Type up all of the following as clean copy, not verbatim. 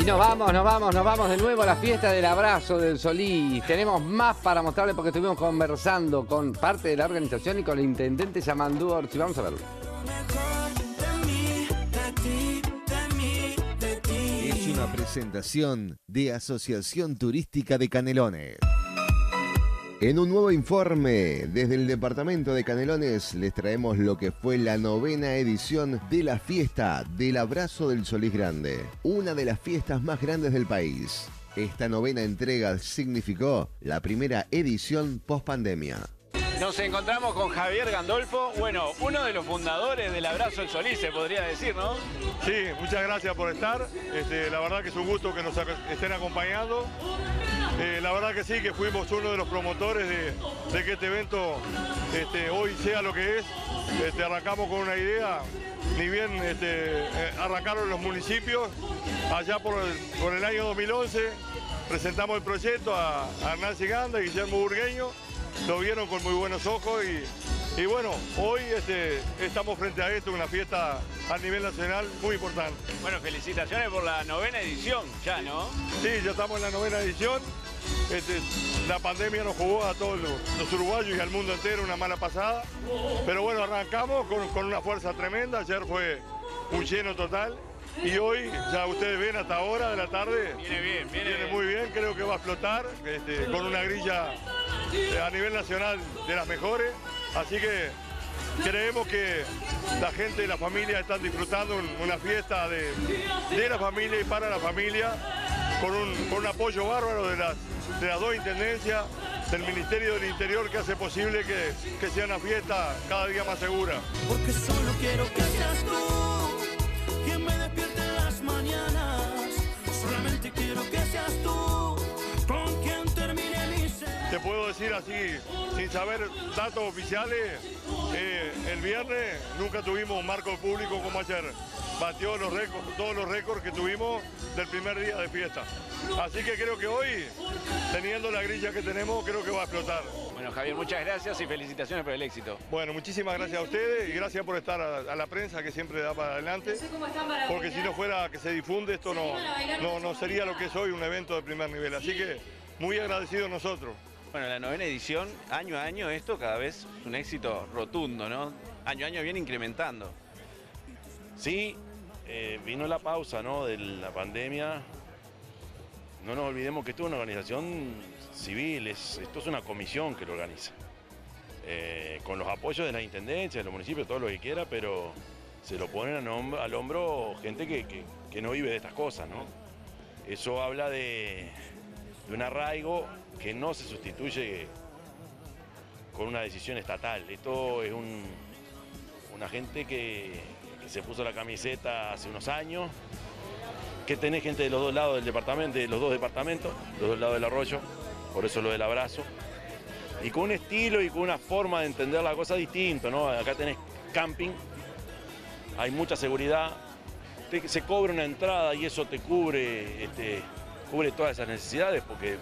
Y nos vamos de nuevo a la fiesta del Abrazo del Solís. Tenemos más para mostrarles porque estuvimos conversando con parte de la organización y con el intendente Yamandú Orsi. Vamos a verlo. Es una presentación de Asociación Turística de Canelones. En un nuevo informe desde el departamento de Canelones les traemos lo que fue la 9ª edición de la fiesta del Abrazo del Solís Grande, una de las fiestas más grandes del país. Esta 9ª entrega significó la primera edición post-pandemia. Nos encontramos con Javier Gandolfo, bueno, uno de los fundadores del Abrazo del Solís, se podría decir, ¿no? Sí, muchas gracias por estar. La verdad que es un gusto que nos estén acompañando. La verdad que sí, que fuimos uno de los promotores de que este evento hoy sea lo que es. Arrancamos con una idea, ni bien arrancaron los municipios, allá por el año 2011, presentamos el proyecto a Hernán Ciganda y Guillermo Burgueño, lo vieron con muy buenos ojos y bueno, hoy estamos frente a esto, una fiesta a nivel nacional muy importante. Bueno, felicitaciones por la 9ª edición ya, ¿no? Sí, ya estamos en la 9ª edición. La pandemia nos jugó a todos los uruguayos y al mundo entero una mala pasada. Pero bueno, arrancamos con una fuerza tremenda. Ayer fue un lleno total. Y hoy, ya ustedes ven hasta ahora de la tarde, viene muy bien, creo que va a explotar con una grilla a nivel nacional de las mejores. Así que creemos que la gente y la familia están disfrutando una fiesta de la familia y para la familia, con un apoyo bárbaro de las dos intendencias, del Ministerio del Interior, que hace posible que sea una fiesta cada día más segura. Porque solo quiero que seas tú quien me despierte en las mañanas. Solamente quiero que seas tú con quien termine mi ser. Te puedo decir así, sin saber datos oficiales, el viernes nunca tuvimos un marco público como ayer. Batió todos los récords que tuvimos del primer día de fiesta. Así que creo que hoy, teniendo la grilla que tenemos, creo que va a explotar. Bueno, Javier, muchas gracias y felicitaciones por el éxito. Bueno, muchísimas gracias a ustedes y gracias por estar a la prensa que siempre da para adelante. Porque si no fuera que se difunde, esto no sería lo que es hoy, un evento de primer nivel. Así que muy agradecidos nosotros. Bueno, la 9ª edición, año a año, esto cada vez es un éxito rotundo, ¿no? Año a año viene incrementando. Sí, vino la pausa, ¿no?, de la pandemia. No nos olvidemos que esto es una organización civil, esto es una comisión que lo organiza. Con los apoyos de las intendencias, de los municipios, todo lo que quiera, pero se lo ponen al hombro gente que no vive de estas cosas, ¿no? Eso habla de un arraigo que no se sustituye con una decisión estatal. Esto es una gente que se puso la camiseta hace unos años, que tenés gente de los dos lados del departamento, de los dos departamentos, los dos lados del arroyo, por eso lo del abrazo, y con un estilo y con una forma de entender la cosa distinto, ¿no? Acá tenés camping, hay mucha seguridad, se cobra una entrada y eso te cubre todas esas necesidades porque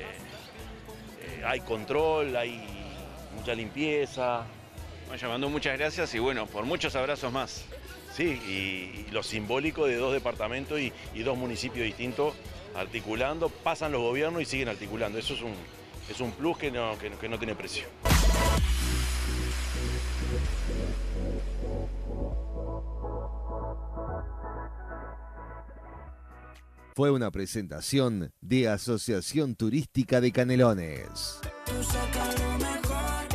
hay control, hay mucha limpieza. Bueno, Yamandú, muchas gracias y bueno, por muchos abrazos más. Sí, y lo simbólico de dos departamentos y dos municipios distintos articulando, pasan los gobiernos y siguen articulando. Eso es un plus que no tiene precio. Fue una presentación de Asociación Turística de Canelones. Tú sacas lo mejor